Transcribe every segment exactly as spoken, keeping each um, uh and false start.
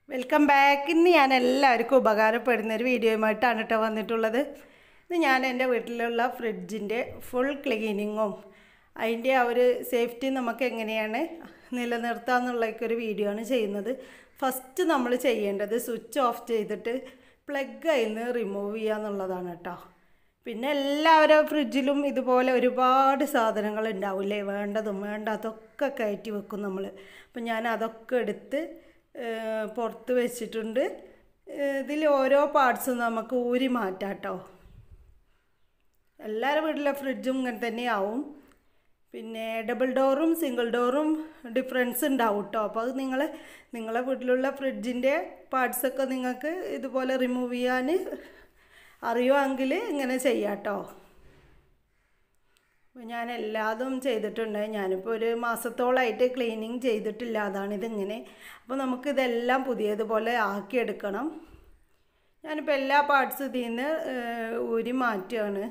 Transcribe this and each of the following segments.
Welcome back. ഇന്ന് ഞാൻ എല്ലാവർക്കും ഉപകാരപ്പെടുന്ന ഒരു വീഡിയോയുമായിട്ടാണ് കേട്ടോ വന്നിട്ടുള്ളത്. ഇന്ന് ഞാൻ എൻ്റെ വീട്ടിലുള്ള ഫ്രിഡ്ജിൻ്റെ ഫുൾ ക്ലീനിങ്ങും അതിൻ്റെ ആ ഒരു സേഫ്റ്റി നമുക്ക് എങ്ങനെയാണ് നിലനിർത്താമെന്നുള്ളൊരു വീഡിയോ ആണ് ചെയ്യുന്നത്. ഫസ്റ്റ് നമ്മൾ ചെയ്യേണ്ടത് സ്വിച്ച് ഓഫ് ചെയ്തിട്ട് പ്ലഗ് അതിൽ നിന്ന് റിമൂവ് ചെയ്യുക എന്നുള്ളതാണ് കേട്ടോ. പിന്നെ എല്ലാവരും ഫ്രിഡ്ജിലും ഇതുപോലെ ഒരുപാട് സാധനങ്ങൾ ഉണ്ടാവില്ലേ, വേണ്ടതും വേണ്ടാത്തതൊക്കെ കയറ്റി വെക്കും നമ്മൾ. അപ്പം ഞാൻ അതൊക്കെ എടുത്ത് പുറത്ത് വെച്ചിട്ടുണ്ട്. ഇതിൽ ഓരോ പാർട്സും നമുക്ക് ഊരി മാറ്റാം കേട്ടോ. എല്ലാവരുടെ വീട്ടിലെ ഫ്രിഡ്ജും ഇങ്ങനെ തന്നെയാവും. പിന്നെ ഡബിൾ ഡോറും സിംഗിൾ ഡോറും ഡിഫറൻസ് ഉണ്ടാവും കേട്ടോ. അപ്പോൾ അത് നിങ്ങൾ നിങ്ങളെ വീട്ടിലുള്ള ഫ്രിഡ്ജിൻ്റെ പാർട്സൊക്കെ നിങ്ങൾക്ക് ഇതുപോലെ റിമൂവ് ചെയ്യാൻ അറിയുമെങ്കിൽ ഇങ്ങനെ ചെയ്യാം കേട്ടോ. അപ്പോൾ ഞാൻ എല്ലാതും ചെയ്തിട്ടുണ്ട്. ഞാനിപ്പോൾ ഒരു മാസത്തോളമായിട്ട് ക്ലീനിങ് ചെയ്തിട്ടില്ല, അതാണ് ഇതിങ്ങനെ. അപ്പോൾ നമുക്കിതെല്ലാം പുതിയതുപോലെ ആക്കിയെടുക്കണം. ഞാനിപ്പോൾ എല്ലാ പാർട്സും ഇതിൽ നിന്ന് ഊരി മാറ്റുകയാണ്.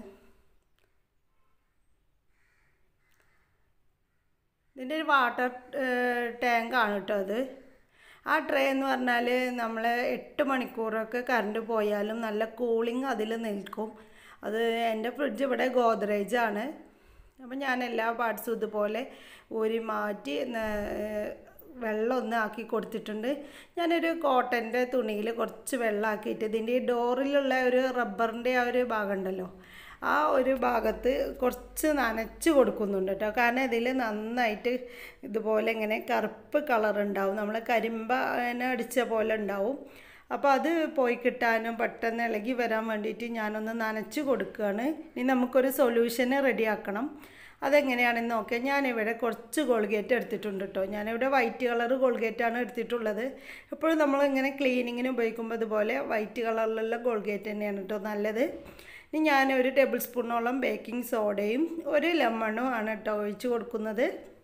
ഇതിൻ്റെ ഒരു വാട്ടർ ടാങ്കാണ് കേട്ടോ അത്. ആ ട്രേ എന്ന് പറഞ്ഞാൽ നമ്മൾ എട്ട് മണിക്കൂറൊക്കെ കറണ്ട് പോയാലും നല്ല കൂളിങ് അതിൽ നിൽക്കും. അത് എൻ്റെ ഫ്രിഡ്ജ് ഇവിടെ ഗോദ്രേജാണ്. അപ്പം ഞാൻ എല്ലാ പാർട്സും ഇതുപോലെ ഊരി മാറ്റി വെള്ളം ഒന്ന് ആക്കി കൊടുത്തിട്ടുണ്ട്. ഞാനൊരു കോട്ടൻ്റെ തുണിയിൽ കുറച്ച് വെള്ളമാക്കിയിട്ട് ഇതിൻ്റെ ഈ ഡോറിലുള്ള ഒരു റബ്ബറിൻ്റെ ആ ഒരു ഭാഗം ഉണ്ടല്ലോ, ആ ഒരു ഭാഗത്ത് കുറച്ച് നനച്ച് കൊടുക്കുന്നുണ്ട് കേട്ടോ. കാരണം ഇതിൽ നന്നായിട്ട് ഇതുപോലെ ഇങ്ങനെ കറുപ്പ് കളറുണ്ടാവും, നമ്മൾ കരിമ്പന അടിച്ച പോലെ ഉണ്ടാവും. അപ്പോൾ അത് പോയി കിട്ടാനും പെട്ടെന്ന് ഇളകി വരാൻ വേണ്ടിയിട്ട് ഞാനൊന്ന് നനച്ച് കൊടുക്കുകയാണ്. ഇനി നമുക്കൊരു സൊല്യൂഷന് റെഡിയാക്കണം. അതെങ്ങനെയാണെന്ന് നോക്കിയാൽ ഞാനിവിടെ കുറച്ച് കോൾഗേറ്റ് എടുത്തിട്ടുണ്ട് കേട്ടോ. ഞാനിവിടെ വൈറ്റ് കളർ കോൾഗേറ്റാണ് എടുത്തിട്ടുള്ളത്. എപ്പോഴും നമ്മളിങ്ങനെ ക്ലീനിങ്ങിന് ഉപയോഗിക്കുമ്പോൾ ഇതുപോലെ വൈറ്റ് കളറിലുള്ള കോൾഗേറ്റ് തന്നെയാണ് കേട്ടോ നല്ലത്. ഇനി ഞാൻ ഒരു ടേബിൾ സ്പൂണോളം ബേക്കിംഗ് സോഡയും ഒരു ലെമണും ആണ് കേട്ടോ ഒഴിച്ച് കൊടുക്കുന്നത്.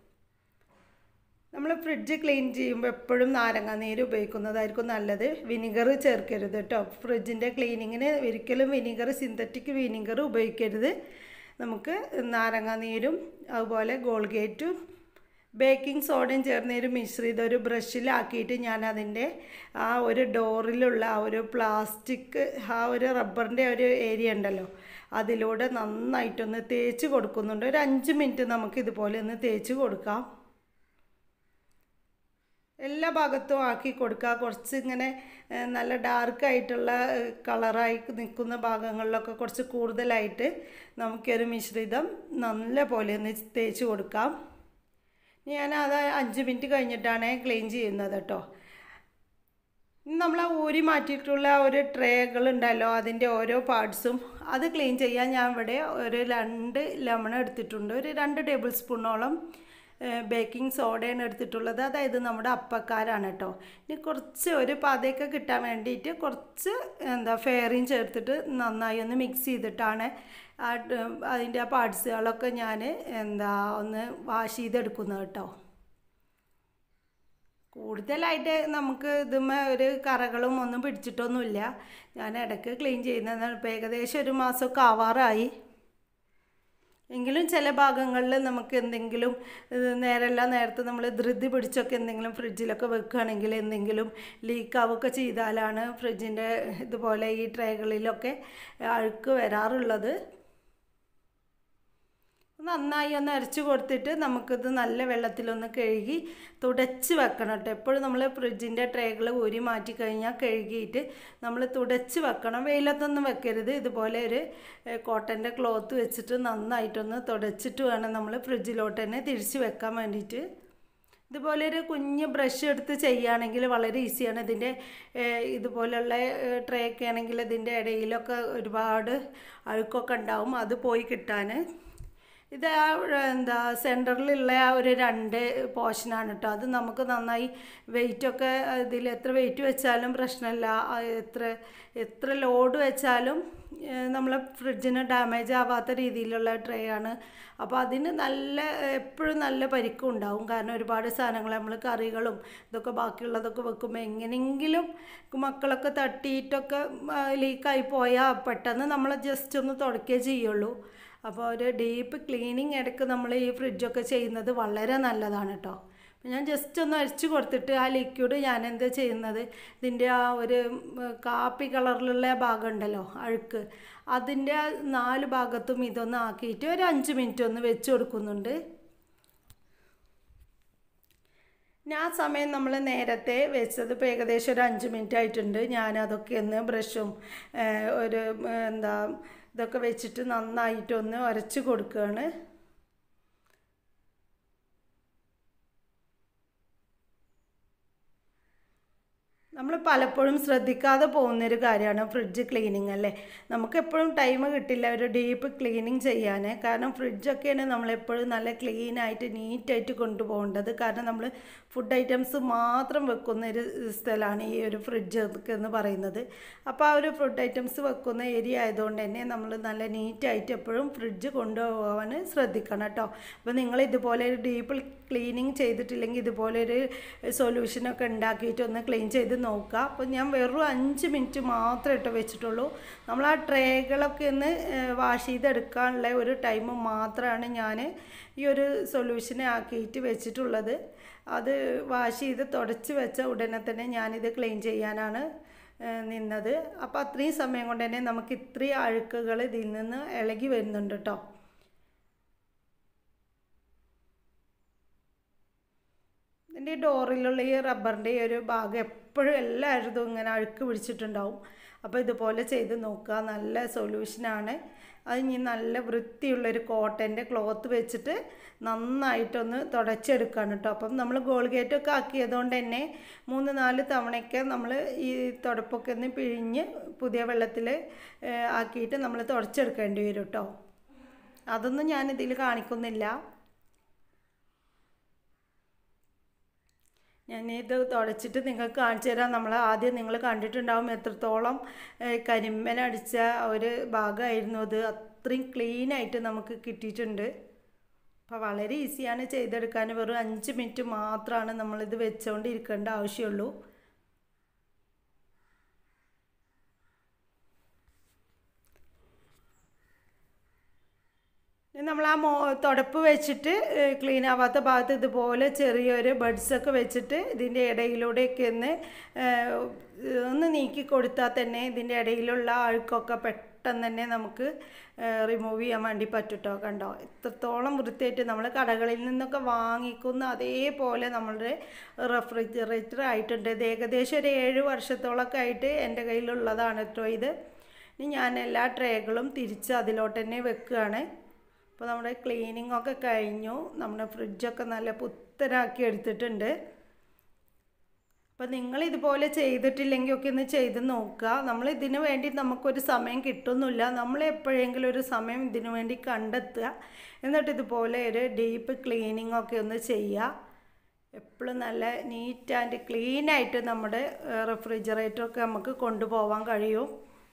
നമ്മൾ ഫ്രിഡ്ജ് ക്ലീൻ ചെയ്യുമ്പോൾ എപ്പോഴും നാരങ്ങ നീര് ഉപയോഗിക്കുന്നതായിരിക്കും നല്ലത്. വിനിഗർ ചേർക്കരുത് കേട്ടോ. ഫ്രിഡ്ജിൻ്റെ ക്ലീനിങ്ങിന് ഒരിക്കലും വിനിഗർ, സിന്തറ്റിക് വിനിഗർ ഉപയോഗിക്കരുത്. നമുക്ക് നാരങ്ങ നീരും അതുപോലെ കോൾഗേറ്റും ബേക്കിംഗ് സോഡയും ചേർന്നൊരു മിശ്രിതം ഒരു ബ്രഷിലാക്കിയിട്ട് ഞാൻ അതിൻ്റെ ആ ഒരു ഡോറിലുള്ള ആ ഒരു പ്ലാസ്റ്റിക് ആ ഒരു റബ്ബറിൻ്റെ ഒരു ഏരിയ ഉണ്ടല്ലോ, അതിലൂടെ നന്നായിട്ടൊന്ന് തേച്ച് കൊടുക്കുന്നുണ്ട്. ഒരു അഞ്ച് മിനിറ്റ് നമുക്ക് ഇതുപോലെ ഒന്ന് തേച്ച് കൊടുക്കാം. എല്ലാ ഭാഗത്തും ആക്കി കൊടുക്കുക. കുറച്ച് ഇങ്ങനെ നല്ല ഡാർക്കായിട്ടുള്ള കളറായി നിൽക്കുന്ന ഭാഗങ്ങളിലൊക്കെ കുറച്ച് കൂടുതലായിട്ട് നമുക്കൊരു മിശ്രിതം നല്ല പോലെ ഒന്ന് തേച്ച് കൊടുക്കാം. ഞാൻ അത് അഞ്ച് മിനിറ്റ് കഴിഞ്ഞിട്ടാണ് ക്ലീൻ ചെയ്യുന്നത് കേട്ടോ. നമ്മൾ ഊരി മാറ്റിയിട്ടുള്ള ഒരു ട്രേകളുണ്ടല്ലോ, അതിൻ്റെ ഓരോ പാർട്സും അത് ക്ലീൻ ചെയ്യാൻ ഞാൻ ഇവിടെ ഒരു രണ്ട് ലെമൺ എടുത്തിട്ടുണ്ട്. ഒരു രണ്ട് ടേബിൾ സ്പൂണോളം ബേക്കിംഗ് സോഡയാണ് എടുത്തിട്ടുള്ളത്. അതായത് നമ്മുടെ അപ്പക്കാരാണ് കേട്ടോ. ഇനി കുറച്ച് ഒരു പതയൊക്കെ കിട്ടാൻ വേണ്ടിയിട്ട് കുറച്ച് എന്താ ഫെയറിൻ ചേർത്തിട്ട് നന്നായി ഒന്ന് മിക്സ് ചെയ്തിട്ടാണ് ആ അതിൻ്റെ ആ പാർട്സുകളൊക്കെ ഞാൻ എന്താ ഒന്ന് വാഷ് ചെയ്തെടുക്കുന്നത് കേട്ടോ. കൂടുതലായിട്ട് നമുക്ക് ഇതുമ്മേ ഒരു കറകളും ഒന്നും പിടിച്ചിട്ടൊന്നുമില്ല. ഞാൻ ഇടയ്ക്ക് ക്ലീൻ ചെയ്യുന്നതാണ്. ഇപ്പോൾ ഏകദേശം ഒരു മാസമൊക്കെ ആവാറായി. എങ്കിലും ചില ഭാഗങ്ങളിൽ നമുക്ക് എന്തെങ്കിലും നേരെല്ലാ നേരത്തെ നമ്മൾ ധൃതി പിടിച്ചൊക്കെ എന്തെങ്കിലും ഫ്രിഡ്ജിലൊക്കെ വെക്കുകയാണെങ്കിൽ എന്തെങ്കിലും ലീക്കാവുകയൊക്കെ ചെയ്താലാണ് ഫ്രിഡ്ജിൻ്റെ ഇതുപോലെ ഈ ട്രേകളിലൊക്കെ അഴുക്ക് വരാറുള്ളത്. നന്നായി ഒന്ന് അരച്ച് കൊടുത്തിട്ട് നമുക്കിത് നല്ല വെള്ളത്തിലൊന്ന് കഴുകി തുടച്ച് വെക്കണം കേട്ടോ. എപ്പോഴും നമ്മൾ ഫ്രിഡ്ജിൻ്റെ ട്രേകൾ ഊരി മാറ്റി കഴിഞ്ഞാൽ കഴുകിയിട്ട് നമ്മൾ തുടച്ച് വെക്കണം. വെയിലത്തൊന്നും വെക്കരുത്. ഇതുപോലെ ഒരു കോട്ടൻ്റെ ക്ലോത്ത് വെച്ചിട്ട് നന്നായിട്ടൊന്ന് തുടച്ചിട്ട് വേണം നമ്മൾ ഫ്രിഡ്ജിലോട്ട് തന്നെ തിരിച്ച് വെക്കാൻ വേണ്ടിയിട്ട്. ഇതുപോലെ ഒരു കുഞ്ഞ് ബ്രഷ് എടുത്ത് ചെയ്യുകയാണെങ്കിൽ വളരെ ഈസിയാണ്. ഇതിൻ്റെ ഇതുപോലുള്ള ട്രേ ഒക്കെ ആണെങ്കിൽ ഇതിൻ്റെ ഇടയിലൊക്കെ ഒരുപാട് അഴുക്കൊക്കെ ഉണ്ടാവും, അത് പോയി കിട്ടാൻ. ഇത് ആ എന്താ സെൻറ്ററിലുള്ള ആ ഒരു രണ്ട് പോർഷനാണ് കേട്ടോ. അത് നമുക്ക് നന്നായി വെയിറ്റൊക്കെ ഇതിൽ എത്ര വെയിറ്റ് വെച്ചാലും പ്രശ്നമില്ല. എത്ര എത്ര ലോഡ് വെച്ചാലും നമ്മളെ ഫ്രിഡ്ജിന് ഡാമേജ് ആവാത്ത രീതിയിലുള്ള ട്രേ ആണ്. അപ്പോൾ അതിന് നല്ല എപ്പോഴും നല്ല പരിക്കും ഉണ്ടാവും. കാരണം ഒരുപാട് സാധനങ്ങൾ നമ്മൾ കറികളും ഇതൊക്കെ ബാക്കിയുള്ളതൊക്കെ വെക്കുമ്പോൾ എങ്ങനെയെങ്കിലും മക്കളൊക്കെ തട്ടിയിട്ടൊക്കെ ലീക്കായി പോയാൽ പെട്ടെന്ന് നമ്മൾ ജസ്റ്റ് ഒന്ന് തുടക്കുകയേ ചെയ്യുള്ളൂ. അപ്പോൾ ഒരു ഡീപ്പ് ക്ലീനിങ് ഇടയ്ക്ക് നമ്മൾ ഈ ഫ്രിഡ്ജൊക്കെ ചെയ്യുന്നത് വളരെ നല്ലതാണ് കേട്ടോ. ഞാൻ ജസ്റ്റ് ഒന്ന് അരിച്ചു കൊടുത്തിട്ട് ആ ലിക്വിഡ് ഞാൻ എന്താ ചെയ്യുന്നത്, ഇതിൻ്റെ ആ ഒരു കാപ്പി കളറിലുള്ള ഭാഗം ഉണ്ടല്ലോ അഴുക്ക്, അതിൻ്റെ നാല് ഭാഗത്തും ഇതൊന്ന് ആക്കിയിട്ട് ഒരു അഞ്ച് മിനിറ്റ് ഒന്ന് വെച്ച് കൊടുക്കുന്നുണ്ട്. ഞാൻ സമയം നമ്മൾ നേരത്തെ വെച്ചത് ഇപ്പോൾ ഏകദേശം ഒരു അഞ്ച് മിനിറ്റ് ആയിട്ടുണ്ട്. ഞാനതൊക്കെ ഒന്ന് ബ്രഷും ഒരു എന്താ ഇതൊക്കെ വെച്ചിട്ട് നന്നായിട്ടൊന്ന് ഉരച്ച് കൊടുക്കുകയാണ്. നമ്മൾ പലപ്പോഴും ശ്രദ്ധിക്കാതെ പോകുന്നൊരു കാര്യമാണ് ഫ്രിഡ്ജ് ക്ലീനിങ് അല്ലേ. നമുക്കെപ്പോഴും ടൈം കിട്ടില്ല ഒരു ഡീപ്പ് ക്ലീനിങ് ചെയ്യാൻ. കാരണം ഫ്രിഡ്ജൊക്കെയാണ് നമ്മളെപ്പോഴും നല്ല ക്ലീനായിട്ട് നീറ്റായിട്ട് കൊണ്ടുപോകേണ്ടത്. കാരണം നമ്മൾ ഫുഡ് ഐറ്റംസ് മാത്രം വെക്കുന്ന ഒരു സ്ഥലമാണ് ഈ ഒരു ഫ്രിഡ്ജ് എന്ന് പറയുന്നത്. അപ്പോൾ ആ ഒരു ഫുഡ് ഐറ്റംസ് വെക്കുന്ന ഏരിയ ആയതുകൊണ്ട് തന്നെ നമ്മൾ നല്ല നീറ്റായിട്ട് എപ്പോഴും ഫ്രിഡ്ജ് കൊണ്ടുപോകാൻ ശ്രദ്ധിക്കണം കേട്ടോ. അപ്പോൾ നിങ്ങൾ ഇതുപോലെ ഒരു ഡീപ്പ് ക്ലീനിങ് ചെയ്തിട്ടില്ലെങ്കിൽ ഇതുപോലെ ഒരു സൊല്യൂഷനൊക്കെ ഉണ്ടാക്കിയിട്ട് ഒന്ന് ക്ലീൻ ചെയ്ത് നോക്കുക. അപ്പോൾ ഞാൻ വെറും അഞ്ച് മിനിറ്റ് മാത്രമേ ഇട്ട് വെച്ചിട്ടുള്ളൂ. നമ്മൾ ആ ട്രേകളൊക്കെ ഒന്ന് വാഷ് ചെയ്തെടുക്കാനുള്ള ഒരു ടൈം മാത്രമാണ് ഞാൻ ഈ ഒരു സൊല്യൂഷനെ ആക്കിയിട്ട് വെച്ചിട്ടുള്ളത്. അത് വാഷ് ചെയ്ത് തുടച്ച് വെച്ച ഉടനെ തന്നെ ഞാനിത് ക്ലീൻ ചെയ്യാനാണ് നിന്നത്. അപ്പോൾ അത്രയും സമയം കൊണ്ട് തന്നെ നമുക്ക് ഇത്രയും അഴുക്കുകൾ ഇതിൽ നിന്ന് ഇളകി വരുന്നുണ്ട് കേട്ടോ. ഇതിൻ്റെ ഡോറിലുള്ള ഈ റബ്ബറിൻ്റെ ഈ ഒരു ഭാഗം എപ്പോഴും എല്ലായിടത്തും ഇങ്ങനെ അഴുക്ക് പിടിച്ചിട്ടുണ്ടാവും. അപ്പോൾ ഇതുപോലെ ചെയ്ത് നോക്കുക, നല്ല സൊല്യൂഷനാണ്. അത് ഇനി നല്ല വൃത്തിയുള്ളൊരു കോട്ടൻ്റെ ക്ലോത്ത് വെച്ചിട്ട് നന്നായിട്ടൊന്ന് തുടച്ചെടുക്കുകയാണ് കേട്ടോ. അപ്പം നമ്മൾ ഗോൾഗേറ്റൊക്കെ ആക്കിയതുകൊണ്ട് തന്നെ മൂന്ന് നാല് തവണയൊക്കെ നമ്മൾ ഈ തുടപ്പൊക്കെ ഒന്ന് പിഴിഞ്ഞ് പുതിയ വെള്ളത്തിൽ ആക്കിയിട്ട് നമ്മൾ തുടച്ചെടുക്കേണ്ടി വരും കേട്ടോ. അതൊന്നും ഞാനിതിൽ കാണിക്കുന്നില്ല. ഞാനിത് തുടച്ചിട്ട് നിങ്ങൾക്ക് കാണിച്ചു തരാം. നമ്മൾ ആദ്യം നിങ്ങൾ കണ്ടിട്ടുണ്ടാവും എത്രത്തോളം കരിമ്പനടിച്ച ഒരു ഭാഗമായിരുന്നു അത്. അത്രയും ക്ലീനായിട്ട് നമുക്ക് കിട്ടിയിട്ടുണ്ട്. അപ്പോൾ വളരെ ഈസിയാണ് ചെയ്തെടുക്കാൻ. വെറും അഞ്ച് മിനിറ്റ് മാത്രമാണ് നമ്മളിത് വെച്ചുകൊണ്ടിരിക്കേണ്ട ആവശ്യമുള്ളൂ. നമ്മൾ ആ മോ തുടപ്പ് വെച്ചിട്ട് ക്ലീൻ ആവാത്ത ഭാഗത്ത് ഇതുപോലെ ചെറിയൊരു ബഡ്സൊക്കെ വെച്ചിട്ട് ഇതിൻ്റെ ഇടയിലൂടെയൊക്കെ ഒന്ന് ഒന്ന് നീക്കി കൊടുത്താൽ തന്നെ ഇതിൻ്റെ ഇടയിലുള്ള അഴുക്കൊക്കെ പെട്ടെന്ന് തന്നെ നമുക്ക് റിമൂവ് ചെയ്യാൻ വേണ്ടി പറ്റും കേട്ടോ. കണ്ടോ എത്രത്തോളം വൃത്തിയായിട്ട് നമ്മൾ കടകളിൽ നിന്നൊക്കെ വാങ്ങിക്കുന്ന അതേപോലെ നമ്മളുടെ റെഫ്രിജറേറ്റർ ആയിട്ടുണ്ട്. ഇത് ഏകദേശം ഒരു ഏഴ് വർഷത്തോളമൊക്കെ ആയിട്ട് എൻ്റെ കയ്യിലുള്ളതാണ് കേട്ടോ ഇത്. ഇനി ഞാൻ എല്ലാ ട്രേകളും തിരിച്ച് അതിലോട്ട് തന്നെ വെക്കുകയാണ്. അപ്പോൾ നമ്മുടെ ക്ലീനിങ് ഒക്കെ കഴിഞ്ഞു. നമ്മുടെ ഫ്രിഡ്ജൊക്കെ നല്ല പുത്തനാക്കി എടുത്തിട്ടുണ്ട്. അപ്പോൾ നിങ്ങൾ ഇതുപോലെ ചെയ്തിട്ടില്ലെങ്കിൽ ഒക്കെ ഒന്ന് ചെയ്ത് നോക്കുക. നമ്മൾ ഇതിനു വേണ്ടി നമുക്കൊരു സമയം കിട്ടുന്നില്ല. നമ്മൾ എപ്പോഴെങ്കിലും ഒരു സമയം ഇതിനു വേണ്ടി കണ്ടെത്തുക. എന്നിട്ട് ഇതുപോലെ ഒരു ഡീപ്പ് ക്ലീനിങ് ഒക്കെ ഒന്ന് ചെയ്യുക. എപ്പോഴും നല്ല നീറ്റ് ആൻഡ് ക്ലീനായിട്ട് നമ്മുടെ റെഫ്രിജറേറ്ററൊക്കെ നമുക്ക് കൊണ്ടുപോകാൻ കഴിയും.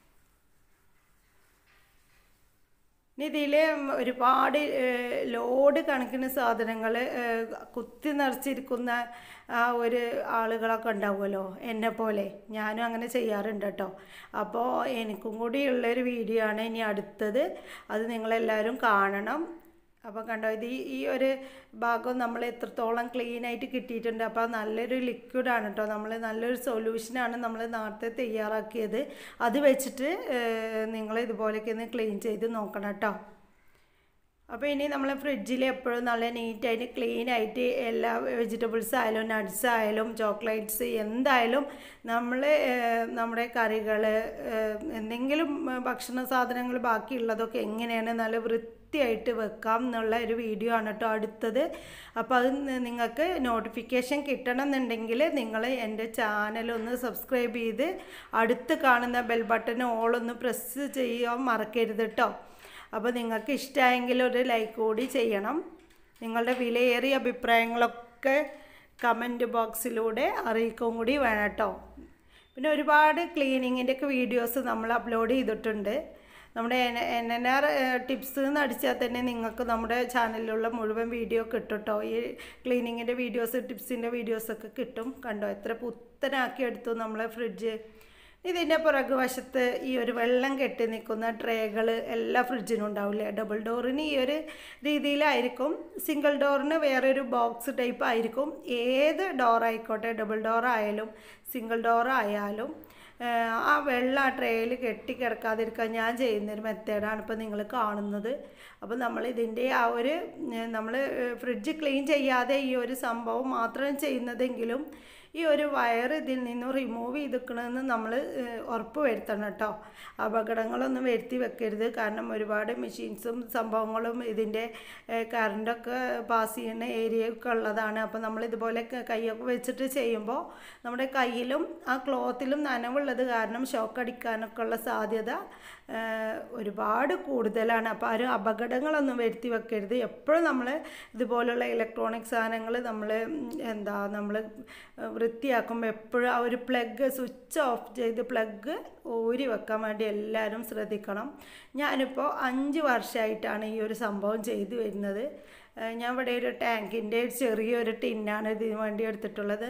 ഇനി ഇതിൽ ഒരുപാട് ലോഡ് കണക്കിന് സാധനങ്ങൾ കുത്തി നിറച്ചിരിക്കുന്ന ആ ഒരു ആളുകളൊക്കെ ഉണ്ടാവുമല്ലോ, എന്നെ പോലെ. ഞാനും അങ്ങനെ ചെയ്യാറുണ്ട് കേട്ടോ. അപ്പോൾ എനിക്കും കൂടി ഉള്ളൊരു വീഡിയോ ആണ് ഇനി അടുത്തത്. അത് നിങ്ങളെല്ലാവരും കാണണം. അപ്പോൾ കണ്ടോ ഇത് ഈ ഒരു ഭാഗം നമ്മൾ എത്രത്തോളം ക്ലീനായിട്ട് കിട്ടിയിട്ടുണ്ട്. അപ്പോൾ നല്ലൊരു ലിക്വിഡാണ് കേട്ടോ. നമ്മൾ നല്ലൊരു സൊല്യൂഷനാണ് നമ്മൾ നേരത്തെ തയ്യാറാക്കിയത്. അത് വെച്ചിട്ട് നിങ്ങൾ ഇതുപോലെയൊക്കെ ഒന്ന് ക്ലീൻ ചെയ്ത് നോക്കണം കേട്ടോ. അപ്പോൾ ഇനി നമ്മൾ ഫ്രിഡ്ജിൽ എപ്പോഴും നല്ല നീറ്റായിട്ട് ക്ലീനായിട്ട് എല്ലാ വെജിറ്റബിൾസ് ആയാലും നട്ട്സ് ആയാലും ചോക്ലേറ്റ്സ് എന്തായാലും നമ്മൾ നമ്മുടെ കറികൾ എന്തെങ്കിലും ഭക്ഷണ സാധനങ്ങൾ ബാക്കിയുള്ളതൊക്കെ എങ്ങനെയാണ് നല്ല വൃത്തിയായിട്ട് വെക്കാം എന്നുള്ള ഒരു വീഡിയോ ആണ് കേട്ടോ അടുത്തത്. അപ്പോൾ അത് നിങ്ങൾക്ക് നോട്ടിഫിക്കേഷൻ കിട്ടണം എന്നുണ്ടെങ്കിൽ നിങ്ങൾ എൻ്റെ ചാനലൊന്ന് സബ്സ്ക്രൈബ് ചെയ്ത് അടുത്ത് കാണുന്ന ബെൽ ബട്ടൺ ഓളൊന്ന് പ്രസ് ചെയ്യാൻ മറക്കരുത് കേട്ടോ. അപ്പോൾ നിങ്ങൾക്ക് ഇഷ്ടമായെങ്കിൽ ഒരു ലൈക്ക് കൂടി ചെയ്യണം. നിങ്ങളുടെ വിലയേറിയ അഭിപ്രായങ്ങളൊക്കെ കമൻറ്റ് ബോക്സിലൂടെ അറിയിക്കുകയും കൂടി വേണം കേട്ടോ. പിന്നെ ഒരുപാട് ക്ലീനിങ്ങിൻ്റെ ഒക്കെ വീഡിയോസ് നമ്മൾ അപ്ലോഡ് ചെയ്തിട്ടുണ്ട്. നമ്മുടെ എൻ എൻ ആർ ടിപ്സ് എന്ന് അടിച്ചാൽ തന്നെ നിങ്ങൾക്ക് നമ്മുടെ ചാനലിലുള്ള മുഴുവൻ വീഡിയോ കിട്ടും കേട്ടോ. ഈ ക്ലീനിങ്ങിൻ്റെ വീഡിയോസ് ടിപ്സിൻ്റെ വീഡിയോസൊക്കെ കിട്ടും. കണ്ടോ എത്ര പുത്തനാക്കി എടുത്തു നമ്മളെ ഫ്രിഡ്ജ്. ഇതിൻ്റെ പുറകുവശത്ത് ഈ ഒരു വെള്ളം കെട്ടി നിൽക്കുന്ന ട്രേകൾ എല്ലാ ഫ്രിഡ്ജിനും ഉണ്ടാവില്ലേ. ഡബിൾ ഡോറിന് ഈ ഒരു രീതിയിലായിരിക്കും, സിംഗിൾ ഡോറിന് വേറൊരു ബോക്സ് ടൈപ്പ് ആയിരിക്കും. ഏത് ഡോറായിക്കോട്ടെ, ഡബിൾ ഡോറായാലും സിംഗിൾ ഡോറായാലും ആ വെള്ളം ആ ട്രേയിൽ കെട്ടിക്കിടക്കാതിരിക്കാൻ ഞാൻ ചെയ്യുന്നൊരു മെത്തേഡാണ് ഇപ്പോൾ നിങ്ങൾ കാണുന്നത്. അപ്പോൾ നമ്മൾ ഇതിൻ്റെ ആ ഒരു നമ്മൾ ഫ്രിഡ്ജ് ക്ലീൻ ചെയ്യാതെ ഈ ഒരു സംഭവം മാത്രം ചെയ്യുന്നതെങ്കിലും ഈ ഒരു വയർ ഇതിൽ നിന്നും റിമൂവ് ചെയ്തിക്കണമെന്ന് നമ്മൾ ഉറപ്പ് വരുത്തണം കേട്ടോ. അപകടങ്ങളൊന്നും വരുത്തി വെക്കരുത്. കാരണം ഒരുപാട് മെഷീൻസും സംഭവങ്ങളും ഇതിൻ്റെ കറണ്ടൊക്കെ പാസ് ചെയ്യുന്ന ഏരിയയൊക്കെ ഉള്ളതാണ്. അപ്പോൾ നമ്മൾ ഇതുപോലെ കൈയൊക്കെ വെച്ചിട്ട് ചെയ്യുമ്പോൾ നമ്മുടെ കയ്യിലും ആ ക്ലോത്തിലും നനവുള്ളത് കാരണം ഷോക്ക് അടിക്കാനൊക്കെ ഉള്ള സാധ്യത ഒരുപാട് കൂടുതലാണ്. അപ്പോൾ ആരും അപകടങ്ങളൊന്നും വരുത്തി വെക്കരുത്. എപ്പോഴും നമ്മൾ ഇതുപോലുള്ള ഇലക്ട്രോണിക് സാധനങ്ങൾ നമ്മൾ എന്താ നമ്മൾ വൃത്തിയാക്കുമ്പോൾ എപ്പോഴും ആ ഒരു പ്ലഗ് സ്വിച്ച് ഓഫ് ചെയ്ത് പ്ലഗ് ഊരി വെക്കാൻ വേണ്ടി എല്ലാവരും ശ്രദ്ധിക്കണം. ഞാനിപ്പോൾ അഞ്ച് വർഷമായിട്ടാണ് ഈ ഒരു സംഭവം ചെയ്തു വരുന്നത്. ഞാൻ ഇവിടെ ഒരു ടാങ്കിൻ്റെ ചെറിയൊരു ടിന്നാണ് ഇതിന് വേണ്ടി എടുത്തിട്ടുള്ളത്.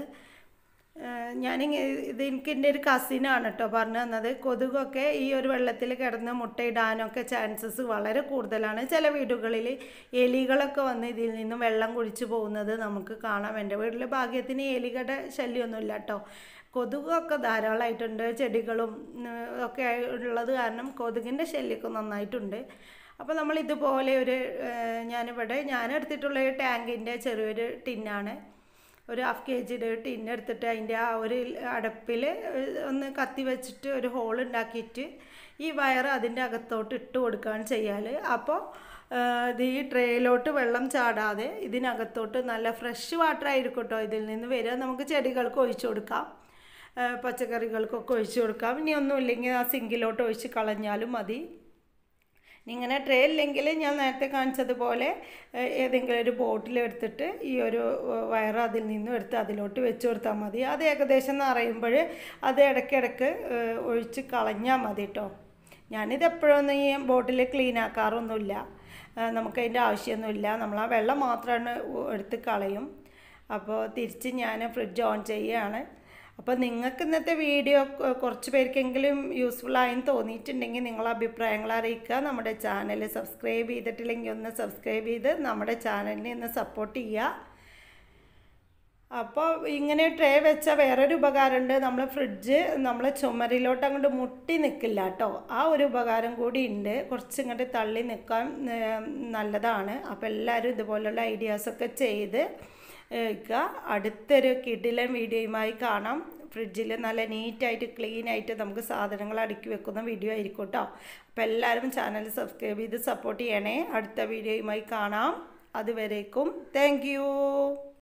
ഞാൻ ഇത് എനിക്ക് എൻ്റെ ഒരു കസിനാണ് കേട്ടോ പറഞ്ഞു തന്നത്. കൊതുകൊക്കെ ഈ ഒരു വെള്ളത്തിൽ കിടന്ന് മുട്ടയിടാനൊക്കെ ചാൻസസ് വളരെ കൂടുതലാണ്. ചില വീടുകളിൽ എലികളൊക്കെ വന്ന് ഇതിൽ നിന്നും വെള്ളം കുടിച്ചു പോകുന്നത് നമുക്ക് കാണാം. എൻ്റെ വീട്ടിൽ ഭാഗ്യത്തിന് എലികളുടെ ശല്യമൊന്നുമില്ല കേട്ടോ. കൊതുകൊക്കെ ധാരാളമായിട്ടുണ്ട്. ചെടികളും ഒക്കെ ഉള്ളത് കാരണം കൊതുകിൻ്റെ ശല്യമൊക്കെ നന്നായിട്ടുണ്ട്. അപ്പോൾ നമ്മൾ ഇതുപോലെ ഒരു ഞാനിവിടെ ഞാൻ എടുത്തിട്ടുള്ള ഒരു ടാങ്കിൻ്റെ ചെറിയൊരു ടിന്നാണ്. ഒരു ഹാഫ് കെ ജിയുടെ ഒരു ടിന്ന് എടുത്തിട്ട് അതിൻ്റെ ആ ഒരു അടപ്പിൽ ഒന്ന് കത്തി വെച്ചിട്ട് ഒരു ഹോൾ ഉണ്ടാക്കിയിട്ട് ഈ വയർ അതിൻ്റെ അകത്തോട്ട് ഇട്ട് കൊടുക്കുകയാണ് ചെയ്യാൽ. അപ്പോൾ ഇത് ഈ ട്രേയിലോട്ട് വെള്ളം ചാടാതെ ഇതിനകത്തോട്ട് നല്ല ഫ്രഷ് വാട്ടർ ആയിരിക്കും കേട്ടോ ഇതിൽ നിന്ന് വരിക. നമുക്ക് ചെടികൾക്ക് ഒഴിച്ചു കൊടുക്കാം, പച്ചക്കറികൾക്കൊക്കെ ഒഴിച്ചു കൊടുക്കാം. ഇനി ഒന്നുമില്ലെങ്കിൽ ആ സിങ്കിലോട്ട് ഒഴിച്ച് കളഞ്ഞാലും മതി. ഇങ്ങനെ ട്രേ ഇല്ലെങ്കിൽ ഞാൻ നേരത്തെ കാണിച്ചതുപോലെ ഏതെങ്കിലും ഒരു ബോട്ടിലെടുത്തിട്ട് ഈ ഒരു വയറ് അതിൽ നിന്നും എടുത്ത് അതിലോട്ട് വെച്ച് കൊടുത്താൽ മതി. അത് ഏകദേശം നിറയുമ്പോൾ അത് ഇടയ്ക്കിടയ്ക്ക് ഒഴിച്ച് കളഞ്ഞാൽ മതി കേട്ടോ. ഞാനിത് എപ്പോഴൊന്നും ഈ ബോട്ടിൽ ക്ലീൻ ആക്കാറൊന്നുമില്ല, നമുക്കതിൻ്റെ ആവശ്യമൊന്നുമില്ല. നമ്മൾ ആ വെള്ളം മാത്രമാണ് എടുത്ത് കളയും. അപ്പോൾ തിരിച്ച് ഞാൻ ഫ്രിഡ്ജ് ഓൺ ചെയ്യുകയാണ്. അപ്പോൾ നിങ്ങൾക്ക് ഇന്നത്തെ വീഡിയോ കുറച്ച് പേർക്കെങ്കിലും യൂസ്ഫുള്ളായെന്ന് തോന്നിയിട്ടുണ്ടെങ്കിൽ നിങ്ങളെ അഭിപ്രായങ്ങൾ അറിയിക്കുക. നമ്മുടെ ചാനൽ സബ്സ്ക്രൈബ് ചെയ്തിട്ടില്ലെങ്കിൽ ഒന്ന് സബ്സ്ക്രൈബ് ചെയ്ത് നമ്മുടെ ചാനലിനെ ഒന്ന് സപ്പോർട്ട് ചെയ്യുക. അപ്പോൾ ഇങ്ങനെ ട്രേ വെച്ചാൽ വേറൊരു ഉപകാരമുണ്ട്. നമ്മൾ ഫ്രിഡ്ജ് നമ്മൾ ചുമരിലോട്ട് അങ്ങോട്ട് മുട്ടി നിൽക്കില്ല കേട്ടോ. ആ ഒരു ഉപകാരം കൂടി ഉണ്ട്. കുറച്ച് ഇങ്ങോട്ട് തള്ളി നിൽക്കാൻ നല്ലതാണ്. അപ്പോൾ എല്ലാവരും ഇതുപോലുള്ള ഐഡിയാസൊക്കെ ചെയ്ത് ക്കുക. അടുത്തൊരു കിടിലൻ വീഡിയോയുമായി കാണാം. ഫ്രിഡ്ജിൽ നല്ല നീറ്റായിട്ട് ക്ലീനായിട്ട് നമുക്ക് സാധനങ്ങൾ അടുക്കി വെക്കുന്ന വീഡിയോ ആയിരിക്കും കേട്ടോ. അപ്പോൾ എല്ലാവരും ചാനൽ സബ്സ്ക്രൈബ് ചെയ്ത് സപ്പോർട്ട് ചെയ്യണേ. അടുത്ത വീഡിയോയുമായി കാണാം. അതുവരേക്കും താങ്ക് യു.